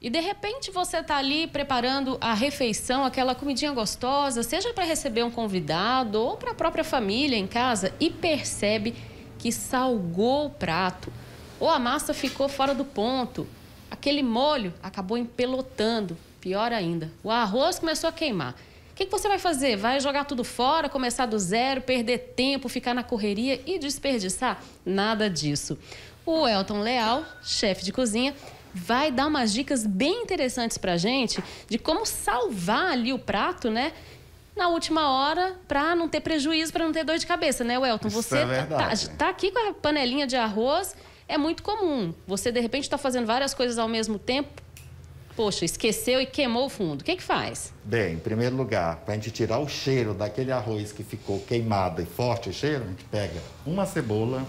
E de repente você está ali preparando a refeição, aquela comidinha gostosa, seja para receber um convidado ou para a própria família em casa, e percebe que salgou o prato, ou a massa ficou fora do ponto, aquele molho acabou empelotando, pior ainda, o arroz começou a queimar. O que você vai fazer? Vai jogar tudo fora, começar do zero, perder tempo, ficar na correria e desperdiçar? Nada disso. O Elton Leal, chefe de cozinha, vai dar umas dicas bem interessantes pra gente de como salvar ali o prato, né? Na última hora, para não ter prejuízo, para não ter dor de cabeça, né, Elton? Isso Você tá aqui com a panelinha de arroz, é muito comum. Você, de repente, está fazendo várias coisas ao mesmo tempo. Poxa, esqueceu e queimou o fundo. O que faz? Bem, em primeiro lugar, para a gente tirar o cheiro daquele arroz que ficou queimado e forte o cheiro, a gente pega uma cebola,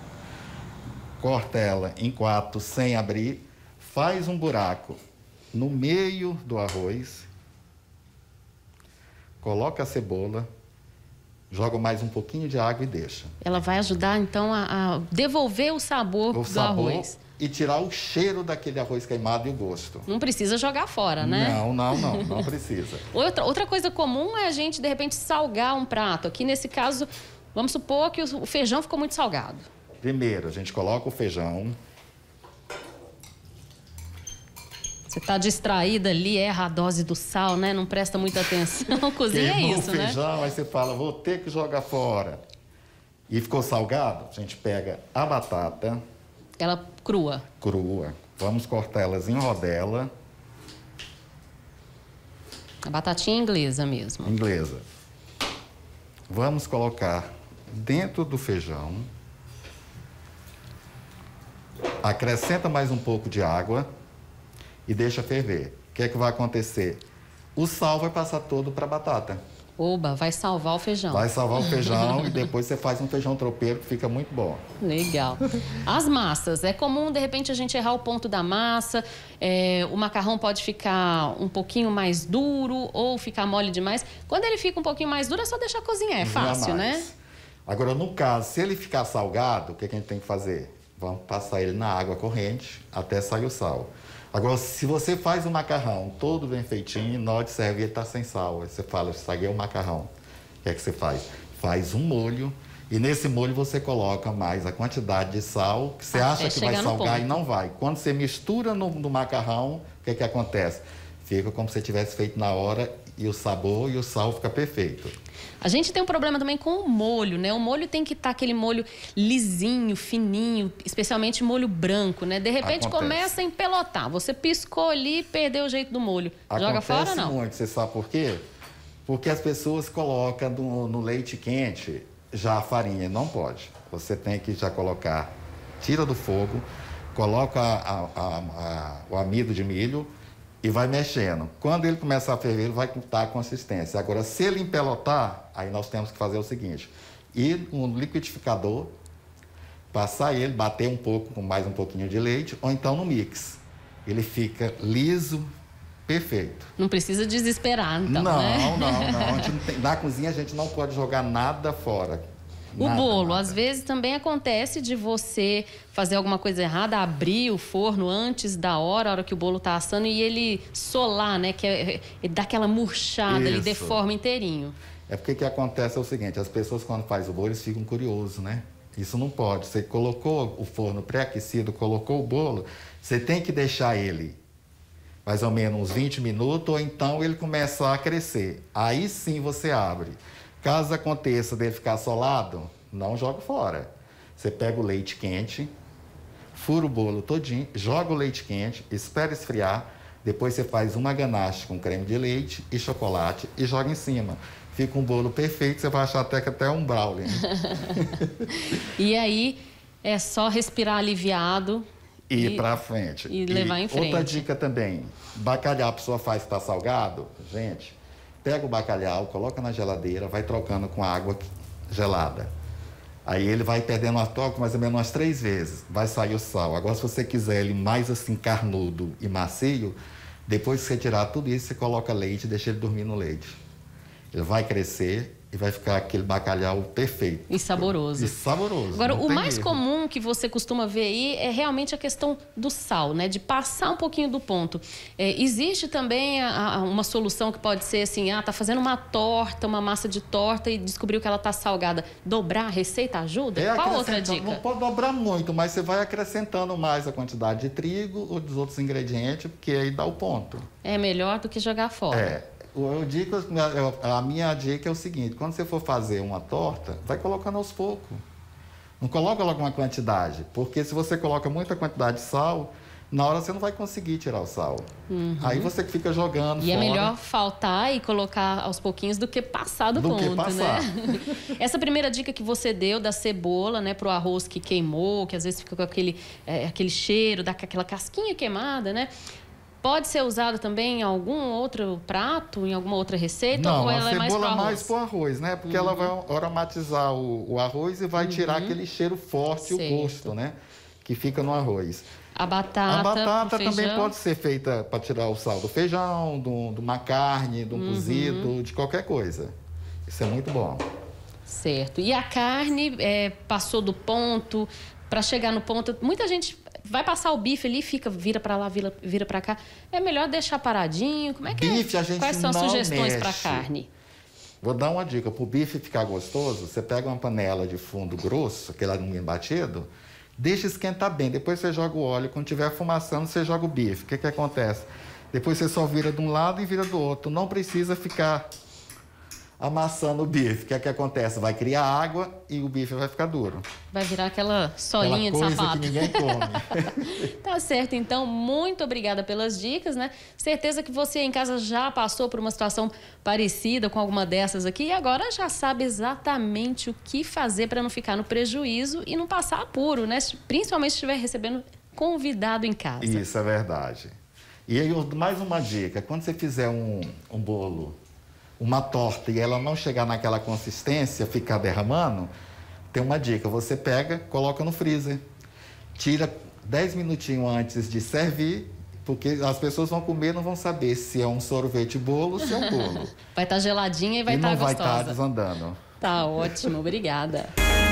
corta ela em 4 sem abrir, faz um buraco no meio do arroz, coloca a cebola, joga mais um pouquinho de água e deixa. Ela vai ajudar, então, a devolver o sabor do arroz. E tirar o cheiro daquele arroz queimado e o gosto. Não precisa jogar fora, né? Não precisa. Outra coisa comum é a gente, de repente, salgar um prato. Aqui, nesse caso, vamos supor que o feijão ficou muito salgado. Primeiro, a gente coloca o feijão. Você está distraída ali, erra a dose do sal, né? Não presta muita atenção. Cozinha é isso, né? o feijão, aí você fala, vou ter que jogar fora. E ficou salgado, a gente pega a batata. Ela crua? Crua. Vamos cortar elas em rodela. A batatinha inglesa mesmo. Inglesa. Vamos colocar dentro do feijão. Acrescenta mais um pouco de água e deixa ferver. O que é que vai acontecer? O sal vai passar todo para a batata. Oba, vai salvar o feijão. Vai salvar o feijão e depois você faz um feijão tropeiro que fica muito bom. Legal. As massas. É comum, de repente, a gente errar o ponto da massa. O macarrão pode ficar um pouquinho mais duro ou ficar mole demais. Quando ele fica um pouquinho mais duro, é só deixar cozinhar. É fácil, né? Agora, no caso, se ele ficar salgado, o que a gente tem que fazer? Vamos passar ele na água corrente até sair o sal. Agora, se você faz o macarrão todo bem feitinho, na hora de servir ele está sem sal. Aí você fala, estraguei o macarrão. O que é que você faz? Faz um molho e nesse molho você coloca mais a quantidade de sal que você acha que vai salgar e não vai. Quando você mistura no macarrão, o que é que acontece? Fica como se você tivesse feito na hora e o sabor e o sal fica perfeito. A gente tem um problema também com o molho, né? O molho tem que estar aquele molho lisinho, fininho, especialmente molho branco, né? De repente começa a empelotar. Você piscou ali e perdeu o jeito do molho. Joga fora ou não? Muito. Você sabe por quê? Porque as pessoas colocam no leite quente já a farinha. Não pode. Você tem que já colocar, tira do fogo, coloca o amido de milho e vai mexendo. Quando ele começar a ferver, ele vai cortar a consistência. Agora, se ele empelotar, aí nós temos que fazer o seguinte: ir no liquidificador, passar ele, bater um pouco com mais um pouquinho de leite, ou então no mix. Ele fica liso, perfeito. Não precisa desesperar, então, né? Não. Na cozinha a gente não pode jogar nada fora. O bolo, às vezes também acontece de você fazer alguma coisa errada, abrir o forno antes da hora, a hora que o bolo está assando, e ele solar, né? Ele dá aquela murchada, ele deforma inteirinho. É porque o que acontece é o seguinte, as pessoas quando fazem o bolo, eles ficam curiosos, né? Isso não pode. Você colocou o forno pré-aquecido, colocou o bolo, você tem que deixar ele mais ou menos uns 20 minutos, ou então ele começa a crescer. Aí sim você abre. Caso aconteça dele ficar solado, não joga fora. Você pega o leite quente, fura o bolo todinho, joga o leite quente, espera esfriar, depois você faz uma ganache com creme de leite e chocolate e joga em cima. Fica um bolo perfeito, você vai achar até que é um brownie. E aí é só respirar aliviado e ir pra frente. E levar em frente. Outra dica também, bacalhau a pessoa faz que tá salgado, gente. Pega o bacalhau, coloca na geladeira, vai trocando com água gelada. Aí ele vai perdendo a troca mais ou menos umas 3 vezes. Vai sair o sal. Agora, se você quiser ele mais assim carnudo e macio, depois que você tirar tudo isso, você coloca leite e deixa ele dormir no leite. Ele vai crescer E vai ficar aquele bacalhau perfeito. E saboroso. E saboroso. Agora, o mais erro. comum que você costuma ver aí é realmente a questão do sal, né? De passar um pouquinho do ponto. Existe também uma solução que pode ser assim, tá fazendo uma torta, uma massa de torta e descobriu que ela tá salgada. Dobrar a receita ajuda? Qual outra dica? Não pode dobrar muito, mas você vai acrescentando mais a quantidade de trigo ou dos outros ingredientes, porque aí dá o ponto. É melhor do que jogar fora. A minha dica é o seguinte: quando você for fazer uma torta, vai colocando aos poucos. Não coloca logo uma quantidade, porque se você coloca muita quantidade de sal, na hora você não vai conseguir tirar o sal. Aí você fica jogando fora. E é melhor faltar e colocar aos pouquinhos do que passar do ponto, passar. né? Essa primeira dica que você deu da cebola, né, pro arroz que queimou, que às vezes fica com aquele cheiro, daquela casquinha queimada, né? Pode ser usado também em algum outro prato, em alguma outra receita? Não, ou ela a cebola é mais pro arroz? mais pro arroz, né? Porque ela vai aromatizar o arroz e vai tirar aquele cheiro forte, o gosto, né? Que fica no arroz. A batata também pode ser feita para tirar o sal do feijão, de uma carne, de um cozido, de qualquer coisa. Isso é muito bom. Certo. E a carne passou do ponto, para chegar no ponto, muita gente vai passar o bife ali, vira para lá, vira para cá. É melhor deixar paradinho? Como é que bife, a gente Quais são as sugestões para mexe. carne? Vou dar uma dica. Para o bife ficar gostoso, você pega uma panela de fundo grosso, aquele alumínio batido, deixa esquentar bem. Depois você joga o óleo. Quando estiver fumaçando, você joga o bife. O que acontece? Depois você só vira de um lado e vira do outro. Não precisa ficar amassando o bife. O que acontece? Vai criar água e o bife vai ficar duro. Vai virar aquela solinha de sapato. Que ninguém come. Tá certo, então, muito obrigada pelas dicas, né? Certeza que você em casa já passou por uma situação parecida com alguma dessas aqui e agora já sabe exatamente o que fazer para não ficar no prejuízo e não passar apuro, né? Principalmente se estiver recebendo convidado em casa. Isso é verdade. E aí, mais uma dica: quando você fizer um bolo, uma torta, e ela não chegar naquela consistência, ficar derramando, tem uma dica: você pega, coloca no freezer, tira 10 minutinhos antes de servir, porque as pessoas vão comer e não vão saber se é um sorvete bolo ou se é um bolo. Vai estar geladinha e vai estar gostosa. E não vai estar desandando. Tá ótimo, obrigada.